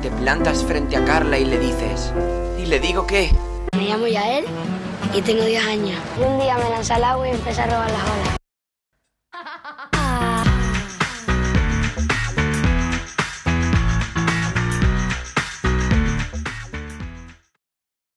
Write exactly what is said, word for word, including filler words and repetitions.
Te plantas frente a Carla y le dices... ¿Y le digo qué? Me llamo Yael y tengo diez años. Y un día me lancé al agua y empecé a robar las olas.